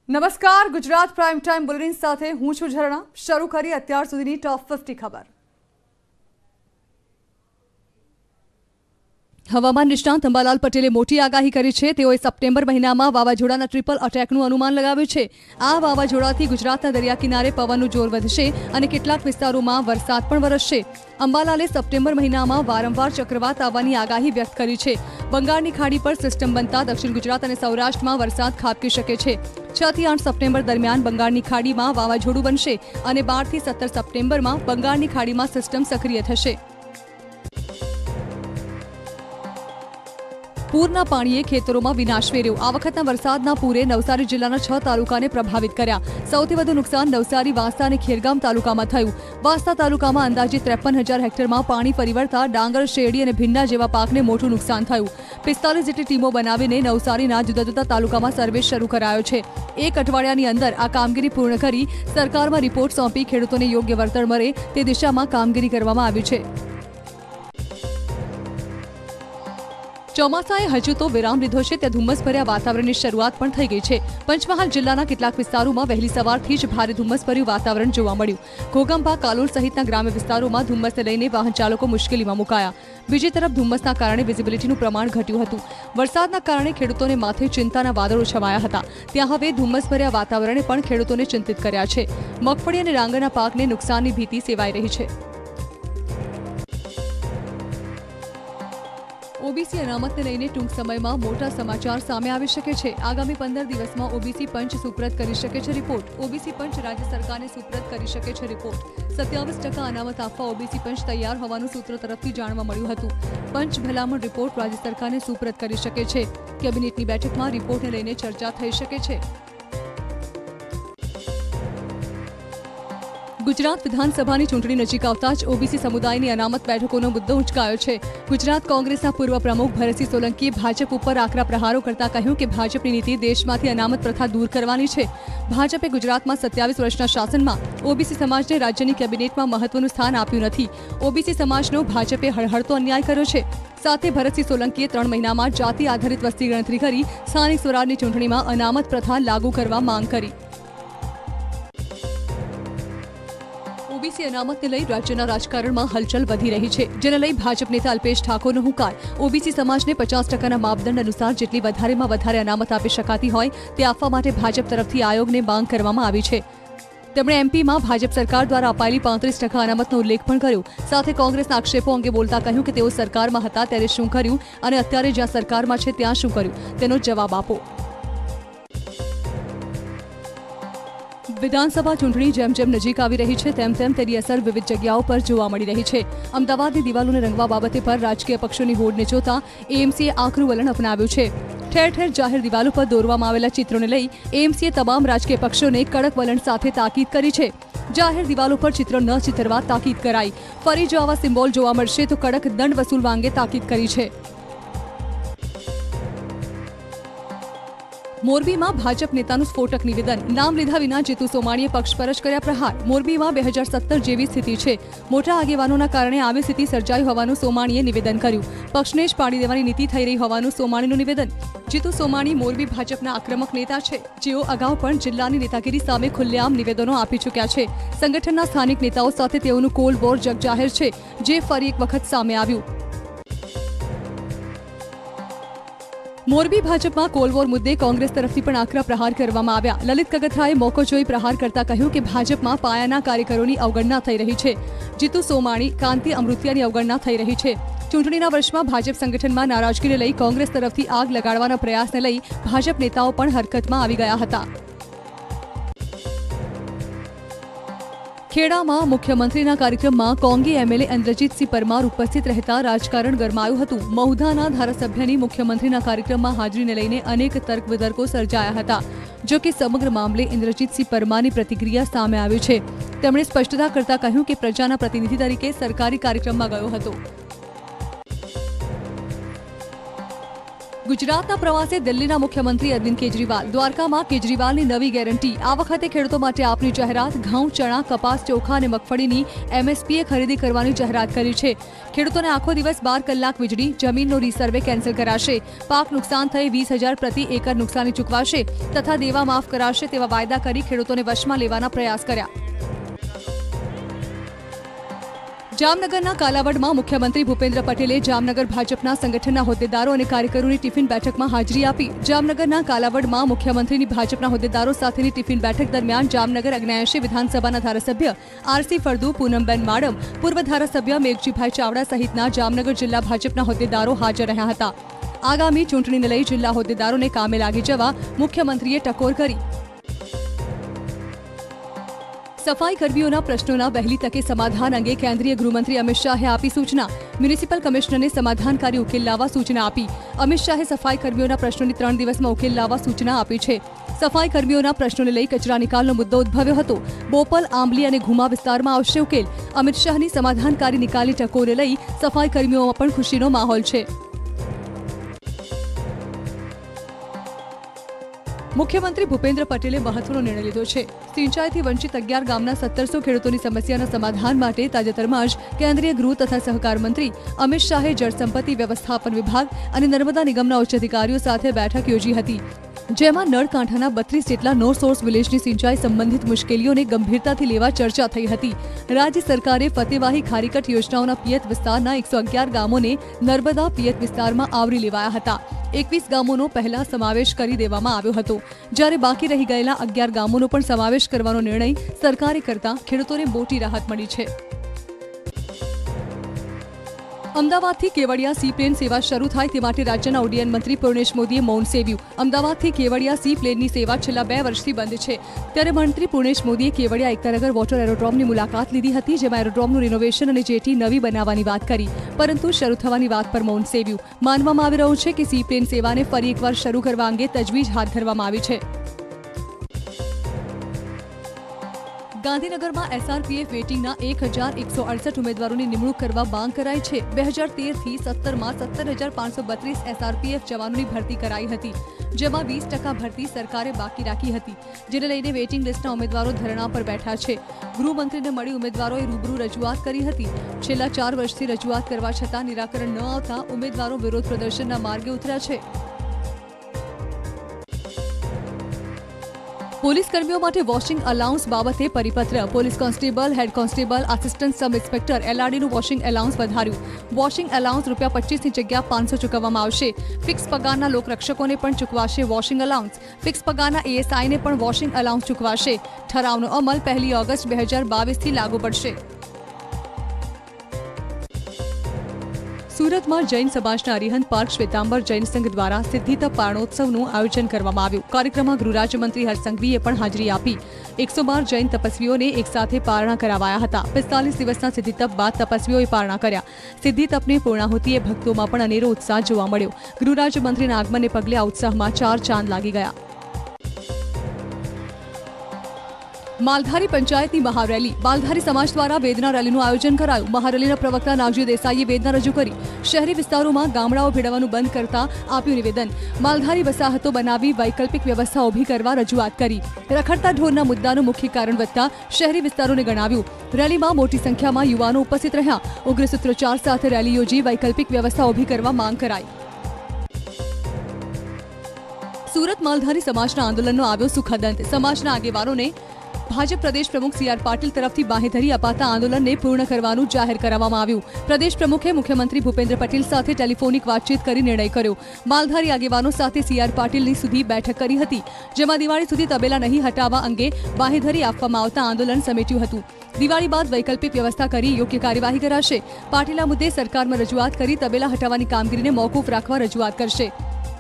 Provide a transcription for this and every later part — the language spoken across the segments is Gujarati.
નમસ્કાર, ગુજરાત પ્રાઇમ ટાઈમ બુલેટિન સાથે હું છું ઝરણા। શરૂ કરી અત્યાર સુધીની ટોપ 50 ખબર। હવામાન નિષ્ણાંત અંબાલાલ પટેલે મોટી આગાહી કરી છે। તેઓએ સપ્ટેમ્બર મહિનામાં વાવાઝોડાના ટ્રિપલ અટેકનું અનુમાન લગાવ્યું છે। આ વાવાઝોડાથી ગુજરાતના દરિયા કિનારે પવનનું જોર વધશે અને કેટલાક વિસ્તારોમાં વરસાદ પણ વરસશે। અંબાલાલે સપ્ટેમ્બર મહિનામાં વારંવાર ચક્રવાત આવવાની આગાહી વ્યક્ત કરી છે। બંગાળની ખાડી પર સિસ્ટમ બનતા દક્ષિણ ગુજરાત અને સૌરાષ્ટ્રમાં વરસાદ ખાબકી શકે છે। 6 થી 8 સપ્ટેમ્બર દરમિયાન બંગાળની ખાડીમાં વાવાઝોડું બનશે અને 12 થી 17 સપ્ટેમ્બરમાં બંગાળની ખાડીમાં સિસ્ટમ સક્રિય થશે। પૂરના પાણીએ ખેતરોમાં વિનાશ વેર્યો। આ વખતના વરસાદના પૂરે નવસારી જિલ્લાના 6 તાલુકાને પ્રભાવિત કર્યા। સૌથી વધુ નુકસાન નવસારી, વાંસદા અને ખેરગામ તાલુકામાં થયું। વાંસદા તાલુકામાં અંદાજે 53,000 હેક્ટરમાં પાણી ફરી વળતા ડાંગર, શેરડી અને ભીંડા જેવા પાકને મોટું નુકસાન થયું। 45 જેટલી ટીમો બનાવીને નવસારીના જુદા જુદા તાલુકામાં સર્વે શરૂ કરાયો છે। એક અઠવાડિયાની અંદર આ કામગીરી પૂર્ણ કરી સરકારમાં રિપોર્ટ સોંપી ખેડૂતોને યોગ્ય વળતર મળે તે દિશામાં કામગીરી કરવામાં આવી છે। ચોમાસાએ હજુ તો વિરામ લીધો છે ત્યાં ધુમ્મસભર્યા વાતાવરણની શરૂઆત પણ થઈ ગઈ છે। પંચમહાલ જિલ્લાના કેટલાક વિસ્તારોમાં વહેલી સવારથી જ ભારે ધુમ્મસભર્યું વાતાવરણ જોવા મળ્યું। ઘોગંબા, કાલોલ સહિતના ગ્રામ્ય વિસ્તારોમાં ધુમ્મસને લઈને વાહન ચાલકો મુશ્કેલીમાં મુકાયા। બીજી તરફ ધુમ્મસના કારણે વિઝિબિલિટીનું પ્રમાણ ઘટ્યું હતું। વરસાદના કારણે ખેડૂતોને માથે ચિંતાના વાદળો છવાયા હતા। ત્યાં હવે ધુમ્મસભર્યા વાતાવરણે પણ ખેડૂતોને ચિંતિત કર્યા છે। મગફળી અને ડાંગરના પાકને નુકસાનની ભીતિ સેવાઈ રહી છે। ઓબીસી અનામતને લઈને ટૂંક સમયમાં મોટા સમાચાર સામે આવી શકે છે। આગામી 15 દિવસમાં ઓબીસી પંચ સુપ્રત કરી શકે છે રિપોર્ટ। ઓબીસી પંચ રાજ્ય સરકારને સુપ્રત કરી શકે છે રિપોર્ટ। 27% અનામત આપવા ઓબીસી પંચ તૈયાર હોવાનું સૂત્રો તરફથી જાણવા મળ્યું હતું। પંચ ભલામણ રિપોર્ટ રાજ્ય સરકારને સુપ્રત કરી શકે છે। કેબિનેટની બેઠકમાં રિપોર્ટને લઈને ચર્ચા થઈ શકે છે। ગુજરાત વિધાનસભાની ચૂંટણી નજીક આવતા જ ઓબીસી સમુદાયની અનામત બેઠકોનો મુદ્દો ઉંચકાયો છે। ગુજરાત કોંગ્રેસના પૂર્વ પ્રમુખ ભરતસિંહ સોલંકીએ ભાજપ ઉપર આકરા પ્રહારો કરતા કહ્યું કે ભાજપની નીતિ દેશમાંથી અનામત પ્રથા દૂર કરવાની છે। ભાજપે ગુજરાતમાં 27 વર્ષના શાસનમાં ઓબીસી સમાજને રાજ્યની કેબિનેટમાં મહત્વનું સ્થાન આપ્યું નથી। ઓબીસી સમાજનો ભાજપે હળહળતો અન્યાય કર્યો છે। સાથે ભરતસિંહ સોલંકીએ 3 મહિનામાં જાતિ આધારિત વસ્તી ગણતરી કરી સ્થાનિક સ્વરાજની ચૂંટણીમાં અનામત પ્રથા લાગુ કરવા માંગ કરી। ઓબીસી અનામતને લઈ રાજ્યના રાજકારણમાં હલચલ વધી રહી છે, જેને લઈ ભાજપ નેતા અલ્પેશ ઠાકોરનો હુંકાર ઓબીસી સમાજને 50%ના માપદંડ અનુસાર જેટલી વધારેમાં વધારે અનામત આપી શકાતી હોય તે આપવા માટે ભાજપ તરફથી આયોગને માંગ કરવામાં આવી છે। તેમણે એમપીમાં ભાજપ સરકાર દ્વારા અપાયેલી 35% અનામતનો ઉલ્લેખ પણ કર્યો। સાથે કોંગ્રેસના આક્ષેપો અંગે બોલતા કહ્યું કે તેઓ સરકારમાં હતા ત્યારે શું કર્યું અને અત્યારે જ્યાં સરકારમાં છે ત્યાં શું કર્યું તેનો જવાબ આપો। વિધાનસભા ચૂંટણી જેમ જેમ નજીક આવી રહી છે તેમ તેમ તેની અસર વિવિધ જગ્યાઓ પર જોવા મળી રહી છે। અમદાવાદની દિવાલોને રંગવા બાબતે પર રાજકીય પક્ષોની હોડને જોતા એએમસીએ આકરું વલણ અપનાવ્યું છે। ઠેર ઠેર જાહેર દિવાલો પર દોરવામાં આવેલા ચિત્રોને લઈ એએમસીએ તમામ રાજકીય પક્ષોને કડક વલણ સાથે તાકીદ કરી છે। જાહેર દિવાલો પર ચિત્રો ન ચિતરવા તાકીદ કરાઈ। ફરી જો આવા સિમ્બોલ જોવા મળશે તો કડક દંડ વસૂલવા અંગે તાકીદ કરી છે। મોરબીમાં ભાજપ નેતાનું સ્ફોટક નિવેદન। નામ લીધા વિના જીતુ સોમાણીએ પક્ષ પર જ કર્યા પ્રહાર। મોરબીમાં 2017 જેવી સ્થિતિ છે। મોટા આગેવાનોના કારણે આવી સ્થિતિ સર્જાઈ હોવાનું સોમાણીએ નિવેદન કર્યું। પક્ષને જ પાડી દેવાની નીતિ થઈ રહી હોવાનું સોમાણીનું નિવેદન। જીતુ સોમાણી મોરબી ભાજપના આક્રમક નેતા છે, જેઓ અગાઉ પણ જિલ્લાની નેતાગીરી સામે ખુલ્લેઆમ નિવેદનો આપી ચૂક્યા છે। સંગઠનના સ્થાનિક નેતાઓ સાથે તેઓનું કોલ્ડ વોર જગજાહેર છે, જે ફરી એક વખત સામે આવ્યું। મોરબી ભાજપમાં કોલવોર મુદ્દે કોંગ્રેસ તરફથી પણ આકરા પ્રહાર કરવામાં આવ્યા। લલિત કગથરાએ મોકો જોઈ પ્રહાર કરતા કહ્યું કે ભાજપમાં પાયાના કાર્યકરોની અવગણના થઈ રહી છે। જીતુ સોમાણી, કાંતિ અમૃતિયાની અવગણના થઈ રહી છે। ચૂંટણીના વર્ષમાં ભાજપ સંગઠનમાં નારાજગીને લઈ કોંગ્રેસ તરફથી આગ લગાડવાના પ્રયાસને લઈ ભાજપ નેતાઓ પણ હરકતમાં આવી ગયા હતા। ખેડામાં મુખ્યમંત્રીના કાર્યક્રમમાં કોંગી એમએલએ ઇન્દ્રજીતસિંહ પરમાર ઉપસ્થિત રહેતા રાજકારણ ગરમાયું હતું। મહુધાના ધારાસભ્યની મુખ્યમંત્રીના કાર્યક્રમમાં હાજરીને લઈને અનેક તર્ક વિતર્કો સર્જાયા હતા। જો કે સમગ્ર મામલે ઇન્દ્રજીતસિંહ પરમારની પ્રતિક્રિયા સામે આવી છે। તેમણે સ્પષ્ટતા કરતા કહ્યું કે પ્રજાના પ્રતિનિધિ તરીકે સરકારી કાર્યક્રમમાં ગયો હતો। ગુજરાતના પ્રવાસે દિલ્હીના મુખ્યમંત્રી અરવિંદ કેજરીવાલ. દ્વારકામાં કેજરીવાલની નવી ગેરંટી. આ વખતે ખેડૂતો માટે આપની જાહેરાત. ઘઉં, ચણા, કપાસ, ચોખા અને મગફળીની MSPએ ખરીદી કરવાની જાહેરાત કરી છે. ખેડૂતોને આખો દિવસ 12 કલાક વીજળી. જમીનનો રીસર્વે કેન્સલ કરાશે. પાક નુકસાન થઈ 20,000 પ્રતિ એકર નુકસાની ચૂકવાશે તથા દેવા માફ કરાશે તેવા વાયદા કરી ખેડૂતોને વશમાં લેવાના પ્રયાસ કર્યા. જામનગરના કાલાવડમાં મુખ્યમંત્રી ભૂપેન્દ્ર પટેલે જામનગર ભાજપના સંગઠનના હોદ્દેદારો અને કાર્યકરોની ટિફિન બેઠકમાં હાજરી આપી. જામનગરના કાલાવડમાં મુખ્યમંત્રીની ભાજપના હોદ્દેદારો સાથેની ટિફિન બેઠક દરમિયાન જામનગર 79 વિધાનસભાના ધારાસભ્ય RC ફળદુ, પૂનમબેન માડમ, પૂર્વ ધારાસભ્ય મેઘજીભાઈ ચાવડા સહિતના જામનગર જિલ્લા ભાજપના હોદ્દેદારો હાજર રહ્યા હતા. આગામી ચૂંટણીને લઈ જિલ્લા હોદ્દેદારોને કામે લાગી જવા મુખ્યમંત્રીએ ટકોર કરી. સફાઈ કર્મીઓના પ્રશ્નોના વહેલી તકે સમાધાન અંગે કેન્દ્રીય ગૃહમંત્રી અમિત શાહે આપી સૂચના. મ્યુનિસિપલ કમિશનરને સમાધાનકારી ઉકેલ લાવવા સૂચના આપી. અમિત શાહે સફાઈ કર્મીઓના પ્રશ્નોની 3 દિવસમાં ઉકેલ લાવવા સૂચના આપી છે. સફાઈ કર્મીઓના પ્રશ્નોને લઈ કચરા નિકાલનો મુદ્દો ઉદ્ભવ્યો હતો. બોપલ, આંબલી અને ઘુમા વિસ્તારમાં આવશે ઉકેલ. અમિત શાહની સમાધાનકારી નિકાલની ટકોરને લઈ સફાઈ કર્મીઓમાં પણ ખુશીનો માહોલ છે. મુખ્યમંત્રી ભૂપેન્દ્ર પટેલે મહત્વનો નિર્ણય લીધો છે. સિંચાઈથી વંચિત 11 ગામના 1700 ખેડૂતોની સમસ્યાના સમાધાન માટે તાજેતરમાં જ કેન્દ્રીય ગૃહ તથા સહકાર મંત્રી અમિત શાહે જળસંપત્તિ વ્યવસ્થાપન વિભાગ અને નર્મદા નિગમના ઉચ્ચ અધિકારીઓ સાથે બેઠક યોજી હતી. જેમાં નળકાંઠાના 32 જેટલા નો સોર્સ વિલેજની સિંચાઈ સંબંધિત મુશ્કેલીઓને ગંભીરતાથી લેવા ચર્ચા થઈ હતી. રાજ્ય સરકારે ફતેવાહી ખારીકટ યોજનાઓના પિયત વિસ્તારના 111 ગામોને નર્મદા પિયત વિસ્તારમાં આવરી લેવાયા હતા. 21 ગામોનો પહેલા સમાવેશ કરી દેવામાં આવ્યો હતો, જ્યારે બાકી રહી ગયેલા 11 ગામોનો પણ સમાવેશ કરવાનો નિર્ણય સરકારે કરતા ખેડૂતોને મોટી રાહત મળી છે. અમદાવાદથી કેવડિયા સી પ્લેન સેવા શરૂ થાય તે માટે રાજ્યના ઉડ્ડયન મંત્રી પૂર્ણેશ મોદીએ મૌન સેવ્યું. અમદાવાદથી કેવડિયા સી પ્લેનની સેવા છેલ્લા 2 વર્ષથી બંધ છે. ત્યારે મંત્રી પૂર્ણેશ મોદીએ કેવડિયા એકતાનગર વોટર એરોડ્રોમની મુલાકાત લીધી હતી, જેમાં એરોડ્રોમનું રિનોવેશન અને જેટી નવી બનાવવાની વાત કરી, પરંતુ શરૂ થવાની વાત પર મૌન સેવ્યું. માનવામાં આવી રહ્યું છે કે સી પ્લેન સેવાને ફરી એકવાર શરૂ કરવા અંગે તજવીજ હાથ ધરવામાં આવી છે. ગાંધીનગરમાં SRPF વેટિંગના 1168 ઉમેદવારોની નિમણૂક કરવા માંગ કરાઈ છે. 2013થી 17માં 17,532 SRPF જવાનોની ભરતી કરાઈ હતી, જેમાં 20% ભરતી સરકારે બાકી રાખી હતી, જેને લઈને વેટિંગ લિસ્ટના ઉમેદવારો ધરણા પર બેઠા છે. ગૃહમંત્રીને મળી ઉમેદવારોએ રૂબરૂ રજૂઆત કરી હતી. છેલ્લા 4 વર્ષથી રજૂઆત કરવા છતાં નિરાકરણ ન આવતા ઉમેદવારો વિરોધ પ્રદર્શનના માર્ગે ઉતર્યા છે. પોલીસ કર્મીઓ માટે વોશિંગ અલાઉન્સ બાબતે પરિપત્ર. Police constable, head constable, assistant sub inspector LRDનું વોશિંગ એલાઉન્સ વધાર્યું. વોશિંગ એલાઉન્સ ₹25ની જગ્યા 500 ચૂકવવામાં આવશે. ફિક્સ પગારના લોકરક્ષકોને પણ ચૂકવાશે વોશિંગ એલાઉન્સ. ફિક્સ પગારના ASIને પણ વોશિંગ એલાઉન્સ ચૂકવાશે. ઠરાવનો અમલ 1 ઓગસ્ટ 2022થી લાગુ પડશે. સુરતમાં જૈન સમાજના અરિહંત પાર્ક શ્વેતાંબર જૈન સંઘ દ્વારા સિદ્ધિતપ પારણોત્સવનું આયોજન કરવામાં આવ્યું. કાર્યક્રમમાં ગૃહ રાજ્યમંત્રી હર્ષ સંઘવીએ પણ હાજરી આપી. 112 જૈન તપસ્વીઓને એકસાથે પારણા કરાવાયા હતા. 45 દિવસના સિદ્ધિતપ બાદ તપસ્વીઓએ પારણા કર્યા. સિદ્ધિતપની પૂર્ણાહુતિએ ભક્તોમાં પણ અનેરો ઉત્સાહ જોવા મળ્યો. ગૃહ રાજ્યમંત્રીના આગમનને પગલે આ ઉત્સાહમાં 4 ચાંદ લાગી ગયા. માલધારી પંચાયતની મહારેલી. માલધારી સમાજ દ્વારા વેદના રેલીનું આયોજન કરાયું. મહારેલીના પ્રવક્તા નાગજી દેસાઈએ વેદના રજૂ કરી. શહેરી વિસ્તારોમાં ગામડાઓ ભેળવવાનું બંધ કરતા આપ્યું નિવેદન. માલધારી વસાહતો બનાવી વૈકલ્પિક વ્યવસ્થા ઊભી કરવા રજૂઆત કરી. રખડતા ઢોરના મુદ્દાનું મુખ્ય કારણ વધતા શહેરી વિસ્તારોને ગણાવ્યું. રેલીમાં મોટી સંખ્યામાં યુવાનો ઉપસ્થિત રહ્યા. ઉગ્ર સૂત્રોચ્ચાર સાથે રેલી યોજી વૈકલ્પિક વ્યવસ્થા ઊભી કરવા માંગ કરાઈ. સુરત માલધારી સમાજના આંદોલનનો આવ્યો સુખદ અંત. સમાજના આગેવાનોને ભાજપ પ્રદેશ પ્રમુખ CR પાટીલ તરફથી બાંહેધરી અપાતા આંદોલનને પૂર્ણ કરવાનું જાહેર કરવામાં આવ્યું. પ્રદેશ પ્રમુખે મુખ્યમંત્રી ભૂપેન્દ્ર પટેલ સાથે ટેલિફોનિક વાતચીત કરી નિર્ણય કર્યો. માલધારી આગેવાનો સાથે CR પાટીલની સુધી બેઠક કરી હતી, જેમાં દિવાળી સુધી તબેલા નહીં હટાવવા અંગે બાંહેધરી આપવામાં આવતા આંદોલન સમેટ્યું હતું. દિવાળી બાદ વૈકલ્પિક વ્યવસ્થા કરી યોગ્ય કાર્યવાહી કરાશે. પાટીલ આ મુદ્દે સરકારમાં રજૂઆત કરી તબેલા હટાવવાની કામગીરીને મોકૂફ રાખવા રજૂઆત કરશે.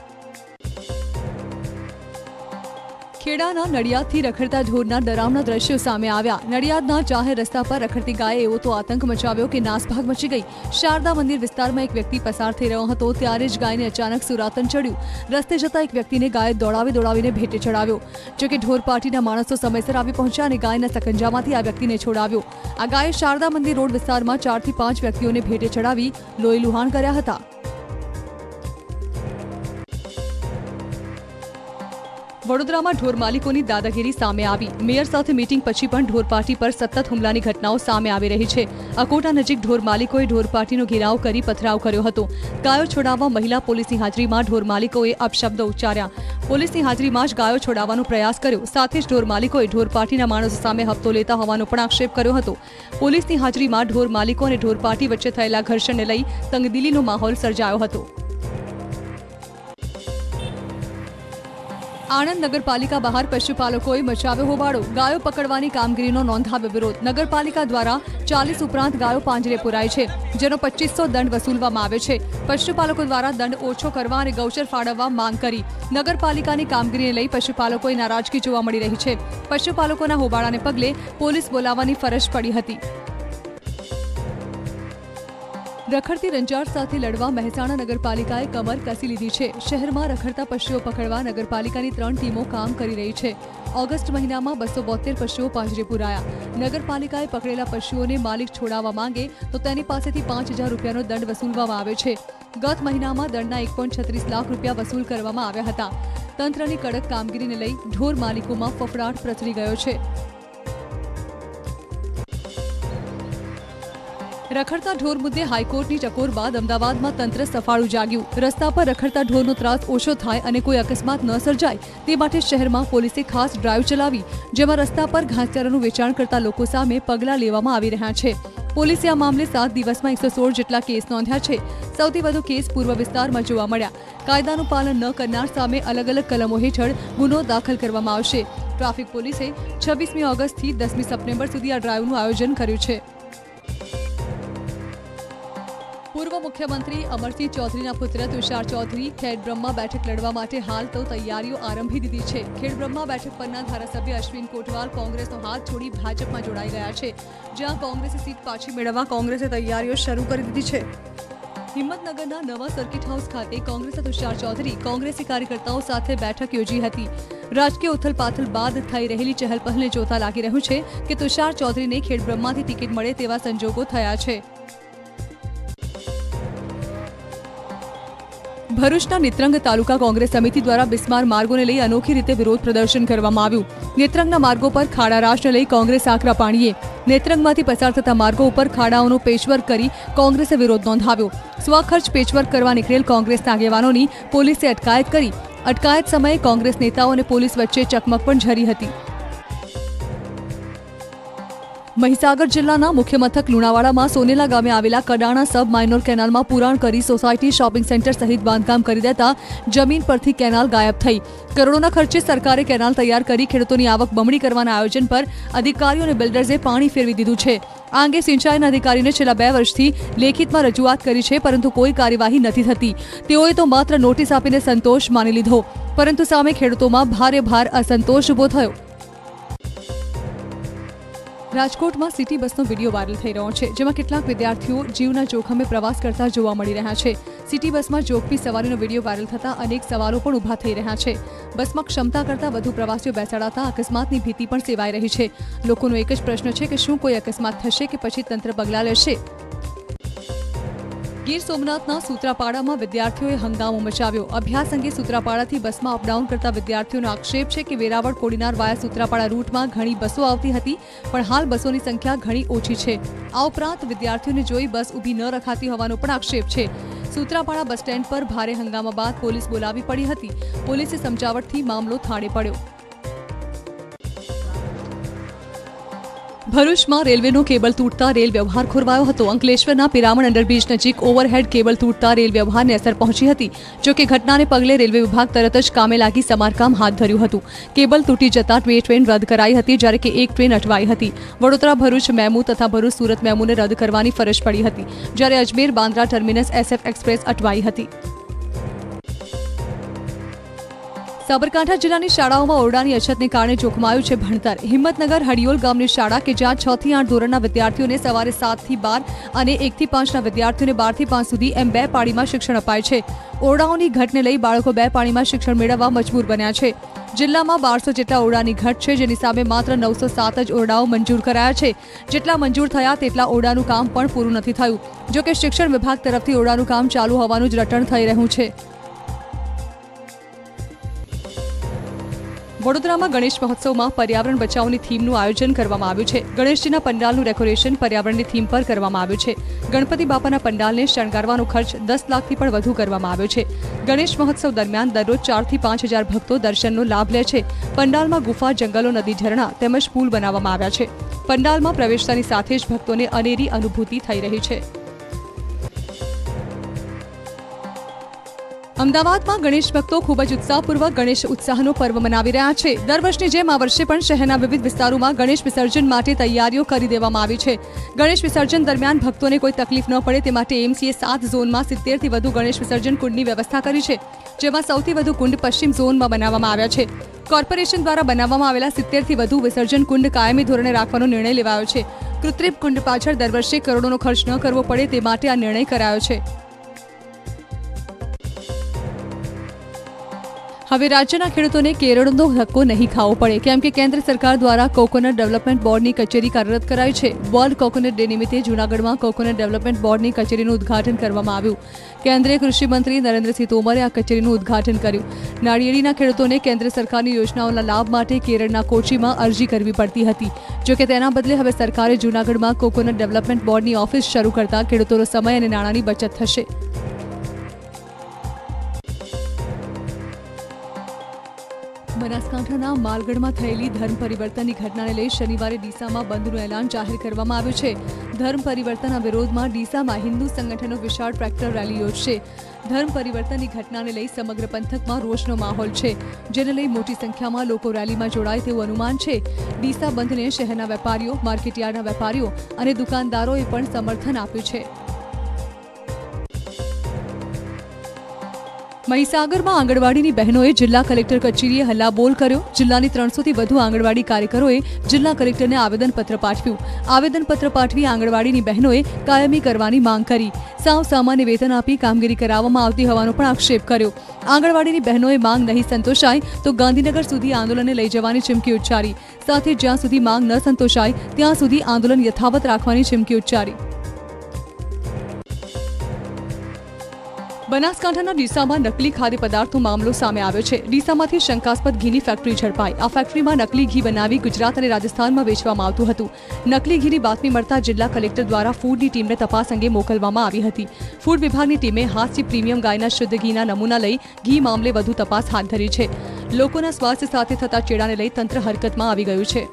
ખેડાના નડિયાદથી રખડતા ઢોરના ડરાવના દ્રશ્યો સામે આવ્યા. નડિયાદના જાહેર રસ્તા પર રખડતી ગાયે એવો તો આતંક મચાવ્યો કે નાસભાગ મચી ગઈ. શારદા મંદિર વિસ્તારમાં એક વ્યક્તિ પસાર થઈ રહ્યો હતો, ત્યારે જ ગાયને અચાનક સુરાતન ચડ્યું. રસ્તે જતા એક વ્યક્તિને ગાયે દોડાવીને ભેટે ચડાવ્યો. જોકે ઢોર પાર્ટીના માણસો સમયસર આવી પહોંચ્યા અને ગાયના સકંજામાંથી આ વ્યક્તિને છોડાવ્યો. આ ગાયે શારદા મંદિર રોડ વિસ્તારમાં 4 થી 5 વ્યક્તિઓને ભેટે ચડાવી લોહી લુહાણ કર્યા હતા. વડોદરામાં ઢોર માલિકોની દાદાગીરી સામે આવી। મેયર સાથે મીટિંગ પછી પણ ઢોર પાર્ટી પર સતત હુમલાની ઘટનાઓ સામે આવી રહી છે। અકોટા નજીક ઢોર માલિકોએ ઢોર પાર્ટીનો ઘેરાવ કરી પથરાવ કર્યો હતો। ગાયો છોડાવવા મહિલા પોલીસની હાજરીમાં ઢોર માલિકોએ અપશબ્દો ઉચ્ચાર્યા। પોલીસની હાજરીમાં જ ગાયો છોડાવવાનો પ્રયાસ કર્યો। સાથે જ ઢોર માલિકોએ ઢોર પાર્ટીના માણસો સામે હપ્તો લેતા હોવાનો પણ આક્ષેપ કર્યો હતો। પોલીસની હાજરીમાં ઢોર માલિકો અને ઢોર પાર્ટી વચ્ચે થયેલા ઘર્ષણને લઈ તંગદિલીનો માહોલ સર્જાયો હતો। આણંદ નગરપાલિકા બહાર પશુપાલકોએ મચાવ્યો હોબાળો। ગાયો પકડવાની કામગીરીનો નોંધાવ્યો વિરોધ। નગરપાલિકા દ્વારા 40 ઉપરાંત ગાયો પાંજરે પુરાઈ છે, જેનો 2500 દંડ વસૂલવામાં આવ્યો છે। પશુપાલકો દ્વારા દંડ ઓછો કરવા અને ગૌચર ફાળવવા માંગ કરી। નગરપાલિકાની કામગીરીને લઈ પશુપાલકોએ નારાજગી જોવા મળી રહી છે। પશુપાલકોના હોબાળાને પગલે પોલીસ બોલાવવાની ફરજ પડી હતી। રખડતી રંજાડ સાથે લડવા મહેસાણા નગરપાલિકાએ કમર કસી લીધી છે। શહેરમાં રખડતા પશુઓ પકડવા નગરપાલિકાની 3 ટીમો કામ કરી રહી છે। ઓગસ્ટ મહિનામાં 272 પશુઓ પાંજરે પુરાયા। નગરપાલિકાએ પકડેલા પશુઓને માલિક છોડાવવા માંગે તો તેની પાસેથી 5000 રૂપિયાનો દંડ વસૂલવામાં આવે છે। ગત મહિનામાં દંડના 1.36 લાખ રૂપિયા વસૂલ કરવામાં આવ્યા હતા। તંત્રની કડક કામગીરીને લઈ ઢોર માલિકોમાં ફફડાટ પ્રસરી ગયો છે। રખડતા ઢોર મુદ્દે હાઈકોર્ટની ટકોર બાદ અમદાવાદમાં તંત્ર સફાળું જાગ્યું। રસ્તા પર રખડતા ઢોરનો ત્રાસ ઓછો થાય અને કોઈ અકસ્માત ન સર્જાય તે માટે શહેરમાં પોલીસે ખાસ ડ્રાઈવ ચલાવી, જેમાં રસ્તા પર ઘાસચારાનું વેચાણ કરતા લોકો સામે પગલાં લેવામાં આવી રહ્યા છે। પોલીસે આ મામલે 7 દિવસમાં 116 જેટલા કેસ નોંધ્યા છે। સૌથી વધુ કેસ પૂર્વ વિસ્તારમાં જોવા મળ્યા। કાયદાનું પાલન ન કરનાર સામે અલગ અલગ કલમો હેઠળ ગુનો દાખલ કરવામાં આવશે। ટ્રાફિક પોલીસે 26મી ઓગસ્ટથી 10મી સપ્ટેમ્બર સુધી આ ડ્રાઈવનું આયોજન કર્યું છે। પૂર્વ મુખ્યમંત્રી અમરસિંહ ચૌધરીના પુત્ર તુષાર ચૌધરી ખેડબ્રહ્મા બેઠક લડવા માટે હાલ તો તૈયારીઓ આરંભી દીધી છે। ખેડબ્રહ્મા બેઠક પરના ધારાસભ્ય અશ્વિન કોટવાલ કોંગ્રેસનો હાથ છોડી ભાજપમાં જોડાઈ ગયા છે, જ્યાં કોંગ્રેસે સીટ પાછી મેળવવા કોંગ્રેસે તૈયારીઓ શરૂ કરી દીધી છે। હિંમતનગરના નવા સર્કિટ હાઉસ ખાતે કોંગ્રેસના તુષાર ચૌધરી કોંગ્રેસી કાર્યકર્તાઓ સાથે બેઠક યોજી હતી। રાજકીય ઉથલપાથલ બાદ થઈ રહેલી ચહલપહલને જોતા લાગી રહ્યું છે કે તુષાર ચૌધરીને ખેડબ્રહ્માથી ટિકિટ મળે તેવા સંજોગો થયા છે। ભરૂચના નેત્રંગ તાલુકા કોંગ્રેસ સમિતિ દ્વારા બિસ્માર માર્ગોને લઈ અનોખી રીતે વિરોધ પ્રદર્શન કરવામાં આવ્યું। નેત્રંગના માર્ગો પર ખાડા રાશને લઈ કોંગ્રેસ આકરા પાણીએ। નેત્રંગમાંથી પસાર થતા માર્ગો ઉપર ખાડાઓનો પેચવર્ક કરી કોંગ્રેસે વિરોધ નોંધાવ્યો। સ્વખર્ચ પેચવર્ક કરવા નીકળેલ કોંગ્રેસના આગેવાનોની પોલીસે અટકાયત કરી। અટકાયત સમયે કોંગ્રેસ નેતાઓ અને પોલીસ વચ્ચે ચકમક પણ ઝરી હતી। મહીસાગર જિલ્લાના મુખ્ય મથક લુણાવાડામાં સોનેલા ગામે આવેલા કડાણા સબ માઇનોર કેનાલમાં પુરાણ કરી સોસાયટી, શોપિંગ સેન્ટર સહિત બાંધકામ કરી દેતા જમીન પરથી કેનાલ ગાયબ થઈ। કરોડોના ખર્ચે સરકારે કેનાલ તૈયાર કરી ખેડૂતોની આવક બમણી કરવાના આયોજન પર અધિકારીઓ અને બિલ્ડર્સે પાણી ફેરવી દીધું છે। આ અંગે સિંચાઈના અધિકારીને છેલ્લા 2 વર્ષથી લેખિતમાં રજૂઆત કરી છે, પરંતુ કોઈ કાર્યવાહી નથી થતી। તેઓએ તો માત્ર નોટિસ આપીને સંતોષ માની લીધો, પરંતુ સામે ખેડૂતોમાં ભારે અસંતોષ ઉભો થયો। રાજકોટમાં સિટી બસનો વિડીયો વાયરલ થઈ રહ્યો છે, જેમાં કેટલાક વિદ્યાર્થીઓ જીવના જોખમે પ્રવાસ કરતા જોવા મળી રહ્યા છે। સિટી બસમાં જોખમી સવારીનો વિડીયો વાયરલ થતા અનેક સવાલો પણ ઊભા થઈ રહ્યા છે। બસમાં ક્ષમતા કરતા વધુ પ્રવાસીઓ બેસાડાતા અકસ્માતની ભીતિ પણ સેવાઈ રહી છે। લોકોનો એક જ પ્રશ્ન છે કે શું કોઈ અકસ્માત થશે કે પછી તંત્ર પગલાં લેશે। ગીર સોમનાથના સૂત્રાપાડામાં વિદ્યાર્થીઓએ હંગામો મચાવ્યો। અભ્યાસ અંગે સૂત્રાપાડાથી બસમાં અપડાઉન કરતા વિદ્યાર્થીઓનો આક્ષેપ છે કે વેરાવળ કોડીનાર વાયા સૂત્રાપાડા રૂટમાં ઘણી બસો આવતી હતી, પણ હાલ બસોની સંખ્યા ઘણી ઓછી છે। આ ઉપરાંત વિદ્યાર્થીઓને જોઈ બસ ઊભી ન રખાતી હોવાનો પણ આક્ષેપ છે। સૂત્રાપાડા બસ સ્ટેન્ડ પર ભારે હંગામા બાદ પોલીસ બોલાવી પડી હતી। પોલીસે સમજાવટથી મામલો થાળે પડ્યો। ભરૂચમાં રેલવેનો કેબલ તૂટતા રેલ વ્યવહાર ખોરવાયો હતો। અંકલેશ્વરના પિરામણ અંડરબ્રિજ નજીક ઓવરહેડ કેબલ તૂટતા રેલ વ્યવહારને અસર પહોંચી હતી। જો કે ઘટનાને પગલે રેલવે વિભાગ તરત જ કામે લાગી સમારકામ હાથ ધર્યું હતું। કેબલ તૂટી જતા 2 ટ્રેન રદ કરાઈ હતી, જ્યારે કે 1 ટ્રેન અટવાઈ હતી। વડોદરા ભરૂચ મેમુ તથા ભરૂચ સુરત મેમુને રદ કરવાની ફરજ પડી હતી, જ્યારે Ajmer Bandra terminus SF express અટવાઈ હતી। સાબરકાંઠા જિલ્લાની શાળાઓમાં ઓરડાની અછતને કારણે જોખમાયું છે ભણતર। હિંમતનગર હડિયોલ ગામની શાળા કે જ્યાં 6 થી 8 ધોરણના વિદ્યાર્થીઓને સવારે 7 થી 12 અને 1 થી 5ના વિદ્યાર્થીઓને 12 થી 5 સુધી એમ 2 પાળીમાં શિક્ષણ અપાય છે। ઓરડાઓની ઘટને લઈ બાળકો 2 પાળીમાં શિક્ષણ મેળવવા મજબૂર બન્યા છે। જિલ્લામાં 1200 જેટલા ઓરડાની ઘટ છે, જેની સામે માત્ર 907 જ ઓરડાઓ મંજૂર કરાયા છે। જેટલા મંજૂર થયા તેટલા ઓરડાનું કામ પણ પૂરું નથી થયું। જો કે શિક્ષણ વિભાગ તરફથી ઓરડાનું કામ ચાલુ હોવાનું જ રટણ થઈ રહ્યું છે। વડોદરામાં ગણેશ મહોત્સવમાં પર્યાવરણ બચાવની થીમનું આયોજન કરવામાં આવ્યું છે. ગણેશજીના પંડાલનું ડેકોરેશન પર્યાવરણની થીમ પર કરવામાં આવ્યું છે. ગણપતિ બાપાના પંડાલને શણગારવાનો ખર્ચ 10 લાખથી પણ વધુ કરવામાં આવ્યો છે. ગણેશ મહોત્સવ દરમિયાન દરરોજ 4 થી 5 હજાર ભક્તો દર્શનનો લાભ લે છે. પંડાલમાં ગુફા, જંગલો, નદી, ઝરણા તેમજ પુલ બનાવવામાં આવ્યા છે. પંડાલમાં પ્રવેશતાની સાથે જ ભક્તોને અનેરી અનુભૂતિ થઈ રહી છે. અમદાવાદમાં ગણેશ ભક્તો ખૂબ જ ઉત્સાહપૂર્વક ગણેશ ઉત્સાહનો પર્વ મનાવી રહ્યા છે. દર વર્ષની જેમ આ વર્ષે પણ શહેરના વિવિધ વિસ્તારોમાં ગણેશ વિસર્જન માટે તૈયારીઓ કરી દેવામાં આવી છે. ગણેશ વિસર્જન દરમિયાન ભક્તોને કોઈ તકલીફ ન પડે તે માટે એમસીએ 7 ઝોનમાં 70 થી વધુ ગણેશ વિસર્જન કુંડની વ્યવસ્થા કરી છે, જેમાં સૌથી વધુ કુંડ પશ્ચિમ ઝોનમાં બનાવવામાં આવ્યા છે. કોર્પોરેશન દ્વારા બનાવવામાં આવેલા 70 થી વધુ વિસર્જન કુંડ કાયમી ધોરણે રાખવાનો નિર્ણય લેવાયો છે. કૃત્રિમ કુંડ પાછળ દર વર્ષે કરોડોનો ખર્ચ ન કરવો પડે તે માટે આ નિર્ણય કરાયો છે. હવે રાજ્યના ખેડૂતોને કેરળનો ધક્કો નહીં ખાવો પડે, કેમ કે કેન્દ્ર સરકાર દ્વારા કોકોનટ ડેવલપમેન્ટ બોર્ડની કચેરી કાર્યરત કરાઈ છે. વર્લ્ડ કોકોનટ ડે નિમિત્તે જૂનાગઢમાં કોકોનટ ડેવલપમેન્ટ બોર્ડની કચેરીનું ઉદ્ઘાટન કરવામાં આવ્યું. કેન્દ્રીય કૃષિ મંત્રી નરેન્દ્રસિંહ તોમરે આ કચેરીનું ઉદ્ઘાટન કર્યું. નાળિયેરીના ખેડૂતોને કેન્દ્ર સરકારની યોજનાઓના લાભ માટે કેરળના કોચીમાં અરજી કરવી પડતી હતી. જોકે તેના બદલે હવે સરકારે જૂનાગઢમાં કોકોનટ ડેવલપમેન્ટ બોર્ડની ઓફિસ શરૂ કરતા ખેડૂતોનો સમય અને નાણાંની બચત થશે. બનાસકાંઠાના માલગઢમાં થયેલી ધર્મ પરિવર્તનની ઘટનાને લઈ શનિવારે ડીસામાં બંધનું એલાન જાહેર કરવામાં આવ્યું છે. ધર્મ પરિવર્તનના વિરોધમાં ડીસામાં હિન્દુ સંગઠનો વિશાળ ટ્રેક્ટર રેલી યોજશે. ધર્મ પરિવર્તનની ઘટનાને લઈ સમગ્ર પંથકમાં રોષનો માહોલ છે, જેને લઈ મોટી સંખ્યામાં લોકો રેલીમાં જોડાય તેવું અનુમાન છે. ડીસા બંધને શહેરના વેપારીઓ, માર્કેટયાર્ડના વેપારીઓ અને દુકાનદારોએ પણ સમર્થન આપ્યું છે. મહીસાગરમાં આંગણવાડીની બહેનોએ જિલ્લા કલેક્ટર કચેરીએ હલ્લાબોલ કર્યો. જિલ્લાની 300 થી વધુ આંગણવાડી કાર્યકરોએ જિલ્લા કલેક્ટરને આવેદનપત્ર પાઠવ્યું. આવેદનપત્ર પાઠવી આંગણવાડીની બહેનોએ કાયમી કરવાની માંગ કરી. સાવ સામાન્ય વેતન આપી કામગીરી કરાવવામાં આવતી હોવાનો પણ આક્ષેપ કર્યો. આંગણવાડીની બહેનોએ માંગ નહીં સંતોષાય તો ગાંધીનગર સુધી આંદોલનને લઈ જવાની ચીમકી ઉચ્ચારી. સાથે જ્યાં સુધી માંગ ન સંતોષાય ત્યાં સુધી આંદોલન યથાવત રાખવાની ચીમકી ઉચ્ચારી. બનાસકાંઠાના ડીસામાં નકલી ખાદ્ય પદાર્થનો મામલો સામે આવ્યો છે. ડીસામાંથી શંકાસ્પદ ઘીની ફેક્ટરી ઝડપાઈ. આ ફેક્ટરીમાં નકલી ઘી બનાવી ગુજરાત અને રાજસ્થાનમાં વેચવામાં આવતું હતું. નકલી ઘીની બાતમી મળતા જિલ્લા કલેક્ટર દ્વારા ફૂડની ટીમને તપાસ અંગે મોકલવામાં આવી હતી. ફૂડ વિભાગની ટીમે હાથથી પ્રીમિયમ ગાયના શુદ્ધ ઘીના નમૂના લઈ ઘી મામલે વધુ તપાસ હાથ ધરી છે. લોકોના સ્વાસ્થ્ય સાથે થતા ચેડાને લઈ તંત્ર હરકતમાં આવી ગયું છે.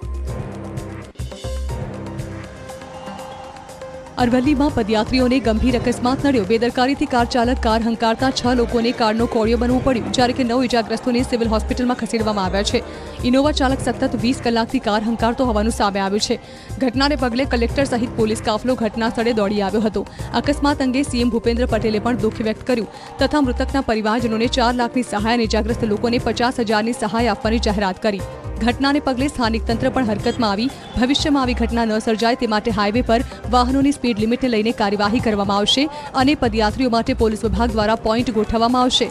અરવલ્લીમાં પદયાત્રીઓને ગંભીર અકસ્માત નડ્યો. બેદરકારીથી કાર ચાલક કાર હંકારતા 6 લોકોને કારનો કોળિયો બનવું પડ્યું, જ્યારે કે 9 ઇજાગ્રસ્તોને સિવિલ હોસ્પિટલમાં ખસેડવામાં આવ્યા છે. ઇનોવા ચાલક સતત 20 કલાકથી કાર હંકારતો હોવાનું સામે આવ્યું છે. ઘટનાને પગલે કલેક્ટર સહિત પોલીસ કાફલો ઘટના સ્થળે દોડી આવ્યો હતો. અકસ્માત અંગે સીએમ ભૂપેન્દ્ર પટેલે પણ દુઃખ વ્યક્ત કર્યું તથા મૃતકના પરિવારજનોને 4 લાખની સહાય અને ઇજાગ્રસ્ત લોકોને 50,000ની સહાય આપવાની જાહેરાત કરી. ઘટનાને પગલે સ્થાનિક તંત્ર પણ હરકતમાં આવી ભવિષ્યમાં આવી ઘટના ન સર્જાય તે માટે હાઈવે પર વાહનોની સ્પીડ લિમિટને લઈને કાર્યવાહી કરવામાં આવશે અને પદયાત્રીઓ માટે પોલીસ વિભાગ દ્વારા પોઈન્ટ ગોઠવવામાં આવશે.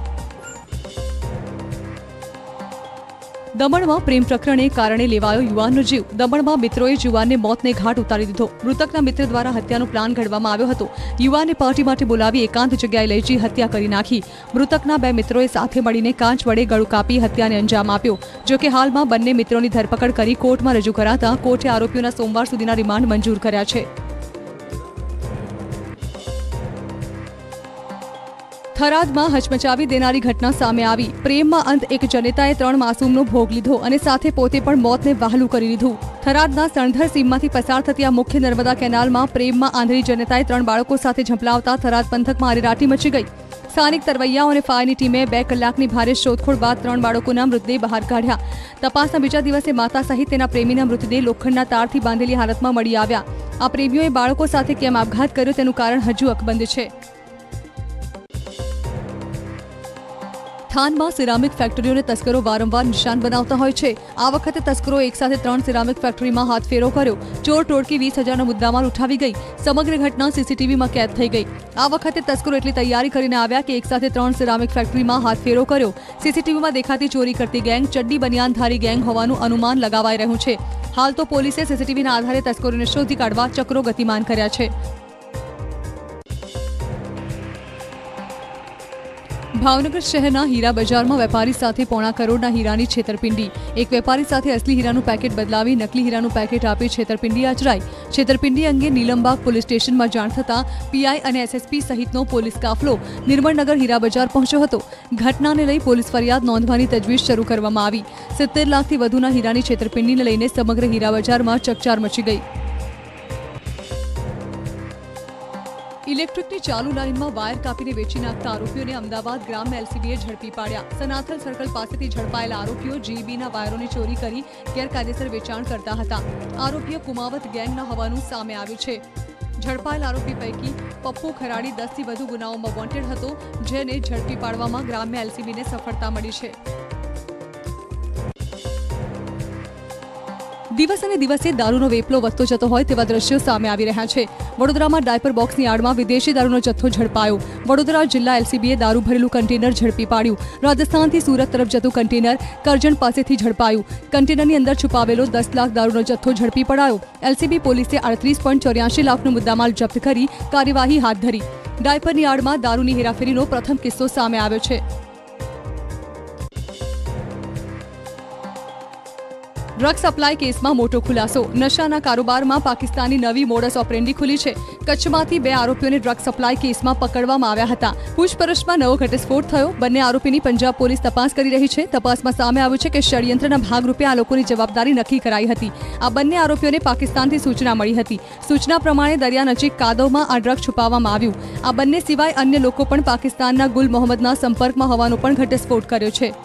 દમણમાં પ્રેમ પ્રકરણે કારણે લેવાયો યુવાનનો જીવ. દમણમાં મિત્રોએ યુવાનને મોતને ઘાટ ઉતારી દીધો. મૃતકના મિત્ર દ્વારા હત્યાનો પ્લાન ઘડવામાં આવ્યો હતો. યુવાનને પાર્ટી માટે બોલાવી એકાંત જગ્યાએ લઈ જઈ હત્યા કરી નાખી. મૃતકના 2 મિત્રોએ સાથે મળીને કાંચ વડે ગળું કાપી હત્યાને અંજામ આપ્યો. જોકે હાલમાં બંને મિત્રોની ધરપકડ કરી કોર્ટમાં રજૂ કરાતા કોર્ટે આરોપીઓના સોમવાર સુધીના રિમાન્ડ મંજૂર કર્યા છે. થરાદમાં હચમચાવી દેનારી ઘટના સામે આવી. પ્રેમમાં અંત એક જનેતાએ 3 માસૂમનો ભોગ લીધો અને સાથે પોતે પણ મોતને વહાલું કરી લીધું. થરાદના સણધર સીમમાંથી પસાર થતી આ મુખ્ય નર્મદા કેનાલમાં પ્રેમમાં આંધળી જનેતાએ 3 બાળકો સાથે ઝંપલાવતા થરાદ પંથકમાં અરેરાટી મચી ગઈ. સ્થાનિક તરવૈયાઓ અને ફાયરની ટીમે 2 કલાકની ભારે શોધખોળ બાદ 3 બાળકોના મૃતદેહ બહાર કાઢ્યા. તપાસના બીજા દિવસે માતા સહિત તેના પ્રેમીના મૃતદેહ લોખંડના તારથી બાંધેલી હાલતમાં મળી આવ્યા. આ પ્રેમીઓએ બાળકો સાથે કેમ આપઘાત કર્યો તેનું કારણ હજુ અકબંધ છે. થાનમાં સિરામિક ફેક્ટરીઓને તસ્કરો વારંવાર નિશાન બનાવતા હોય છે. આ વખતે તસ્કરો એકસાથે 3 સિરામિક ફેક્ટરીમાં હાથફેરો કર્યો. ચોર ટોળકી 20,000નો મુદ્દામાલ ઉઠાવી ગઈ. સમગ્ર ઘટના સીસીટીવીમાં કેદ થઈ ગઈ. આ વખતે તસ્કરો એટલી તૈયારી કરીને આવ્યા કે એકસાથે 3 સિરામિક ફેક્ટરીમાં હાથફેરો કર્યો. સીસીટીવીમાં દેખાતી ચોરી કરતી ગેંગ ચડ્ડી બનિયાનધારી ગેંગ હોવાનું અનુમાન લગાવાઈ રહ્યું છે. હાલ તો પોલીસે સીસીટીવીના આધારે તસ્કરોને શોધી કાઢવા ચક્રો ગતિમાન કર્યા છે. ભાવનગર શહેરના હીરા બજારમાં વેપારી સાથે પોણા કરોડના હીરાની છેતરપિંડી। એક વેપારી સાથે અસલી હીરાનું પેકેટ બદલાવી નકલી હીરાનું પેકેટ આપી છેતરપિંડી આચરાઈ। છેતરપિંડી અંગે નીલમબાગ પોલીસ સ્ટેશનમાં જાણ થતાં પીઆઈ અને એસએસપી સહિતનો પોલીસ કાફલો નિર્મળનગર હીરા બજાર પહોંચ્યો હતો। ઘટનાને લઈ પોલીસ ફરિયાદ નોંધવાની તજવીજ શરૂ કરવામાં આવી। 70 લાખથી વધુના હીરાની છેતરપિંડીને લઈને સમગ્ર હીરા બજારમાં ચકચાર મચી ગઈ। ઇલેક્ટ્રિકની ચાલુ લાઇનમાં વાયર કાપીને વેચી નાખતા આરોપીઓને અમદાવાદ ગ્રામ્ય એલસીબીએ ઝડપી પાડ્યા। સનાથલ સર્કલ પાસેથી ઝડપાયેલા આરોપીઓ જીબીના વાયરોની ચોરી કરી ગેરકાયદેસર વેચાણ કરતા હતા। આરોપીઓ કુમાવત ગેંગના હોવાનું સામે આવ્યું છે। ઝડપાયેલ આરોપી પૈકી પપ્પુ ખરાડી 10 થી વધુ ગુનાઓમાં વોન્ટેડ હતો, જેને ઝડપી પાડવામાં ગ્રામ્ય એલસીબીને સફળતા મળી છે। દિવસ અને દિવસે દારૂનો વેપલો વધતો જતો હોય તેવા દ્રશ્યો સામે આવી રહ્યા છે। વડોદરામાં ડાયપર બોક્સની આડમાં વિદેશી દારૂનો જથ્થો ઝડપાયો। વડોદરા જિલ્લા એલસીબીએ દારૂ ભરેલું કન્ટેનર ઝડપી પાડ્યું। રાજસ્થાનથી સુરત તરફ જતું કન્ટેનર કરજણ પાસેથી ઝડપાયું। કન્ટેનરની અંદર છુપાવેલો 10 લાખ દારૂનો જથ્થો ઝડપી પડાયો। એલસીબી પોલીસે 38.84 લાખનો મુદ્દામાલ જપ્ત કરી કાર્યવાહી હાથ ધરી। ડાયપરની આડમાં દારૂની હેરાફેરીનો પ્રથમ કિસ્સો સામે આવ્યો છે। ડ્રગ સપ્લાય કેસમાં મોટો ખુલાસો। નશાના કારોબારમાં પાકિસ્તાની નવી મોડસ ઓપરેન્ડી ખુલી છે। કચ્છમાંથી 2 આરોપીઓને ડ્રગ સપ્લાય કેસમાં પકડવામાં આવ્યા હતા। પૂછપરછમાં નવો ઘટસ્ફોટ થયો। બંને આરોપીની પંજાબ પોલીસ તપાસ કરી રહી છે। તપાસમાં સામે આવ્યું છે કે ષડયંત્રના ભાગરૂપે આ લોકોની જવાબદારી નક્કી કરાઈ હતી। આ બંને આરોપીઓને પાકિસ્તાનથી સૂચના મળી હતી। સૂચના પ્રમાણે દરિયા નજીક કાદવમાં આ ડ્રગ છુપાવવામાં આવ્યું। આ બંને સિવાય અન્ય લોકો પણ પાકિસ્તાનના ગુલ મોહમ્મદના સંપર્કમાં હોવાનો પણ ઘટસ્ફોટ કર્યો છે।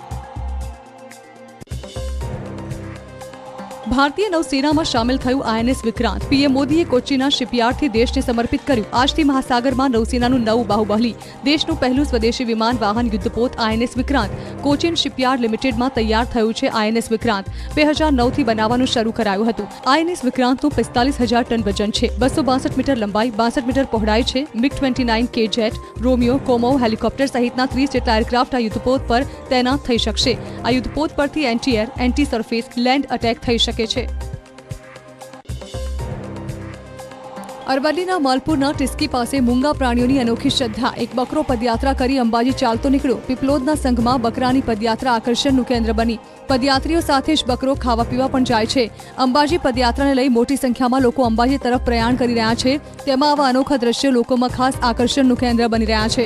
ભારતીય નૌસેનામાં સામેલ થયું આઈએનએસ વિક્રાંત। પીએમ મોદીએ કોચીના શિપયાર્ડથી દેશને સમર્પિત કર્યું। આજથી મહાસાગરમાં નૌસેનાનું નવું બાહુબલી દેશનું પહેલું સ્વદેશી વિમાન વાહન યુદ્ધપોત આઈએનએસ વિક્રાંત કોચીન શિપયાર્ડ લિમિટેડમાં તૈયાર થયું છે। આઈએનએસ વિક્રાંત 2009થી બનાવવાનું શરૂ કરાયું હતું। આઈએનએસ વિક્રાંતનું 45,000 ટન વજન છે। 262 મીટર લંબાઈ, 62 મીટર પહોળાઈ છે। MiG-29K જેટ, રોમિયો, કોમો હેલિકોપ્ટર સહિતના 30 જેટલા એરક્રાફ્ટ આ યુદ્ધપોત પર તૈનાત થઈ શકશે। આ યુદ્ધપોત પરથી anti air, anti surface, land attack થઈ શકે છે। અરવલ્લીના માલપુરના ટિસ્કી પાસે મૂંગા પ્રાણીઓની અનોખી શ્રદ્ધા। એક બકરો પદયાત્રા કરી અંબાજી ચાલતો નીકળ્યો। પીપલોદના સંઘમાં બકરાની પદયાત્રા આકર્ષણનું કેન્દ્ર બની। પદયાત્રીઓ સાથે જ બકરો ખાવા પીવા પણ જાય છે। અંબાજી પદયાત્રાને લઈ મોટી સંખ્યામાં લોકો અંબાજી તરફ પ્રયાણ કરી રહ્યા છે। તેમાં આવા અનોખા દ્રશ્યો લોકોમાં ખાસ આકર્ષણનું કેન્દ્ર બની રહ્યા છે।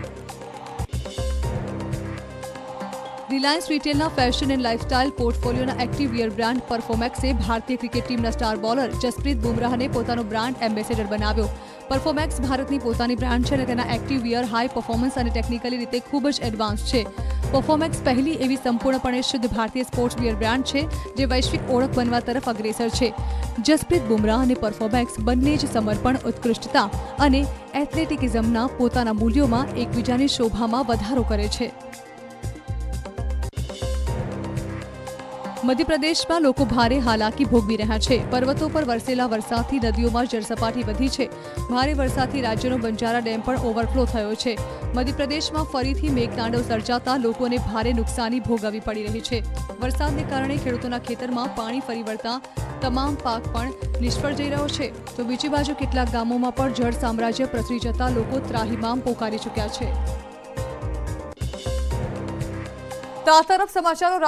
रिलायंस रिटेलना फैशन एंड लाइफस्टाइल पोर्टफोलियोना एक्टिव वियर ब्रांड परफॉर्मेक्से भारतीय क्रिकेट टीमना स्टार बॉलर जसप्रीत बुमराहने पोतानो ब्रांड एम्बेसेडर बनाव्यो। परफॉर्मेक्स भारतनी पोतानी ब्रांड छे अने तेना एक्टिव वियर हाई परफॉर्मन्स अने टेक्निकली रीते खूब ज एडवांस छे। परफॉर्मेक्स पहली एवी संपूर्णपणे शुद्ध भारतीय स्पोर्ट्स वियर ब्रांड छे जे वैश्विक ओळख बनवा तरफ अग्रेसर छे। जसप्रीत बुमराह अने परफॉर्मेक्स बंने ज समर्पण, उत्कृष्टता अने एथलेटिकिઝમના પોતાના મૂલ્યોમાં એકબીજાની શોભામાં વધારો કરે છે। મધ્યપ્રદેશમાં લોકો ભારે હાલાકી ભોગવી રહ્યા છે। પર્વતો પર વરસેલા વરસાદથી નદીઓમાં જળસપાટી વધી છે। ભારે વરસાદથી રાજ્યનો બંજારા ડેમ પણ ઓવરફ્લો થયો છે। મધ્યપ્રદેશમાં ફરીથી મેઘતાંડવ સર્જાતા લોકોને ભારે નુકસાની ભોગવવી પડી રહી છે। વરસાદને કારણે ખેડૂતોના ખેતરમાં પાણી ફરી વળતા તમામ પાક પણ નિષ્ફળ જઈ રહ્યો છે। તો બીજી બાજુ કેટલાક ગામોમાં પણ જળ સામ્રાજ્ય પ્રસરી જતા લોકો ત્રાહિમામ પોકારી ચૂક્યા છે। તો આ તરફ સમાચારો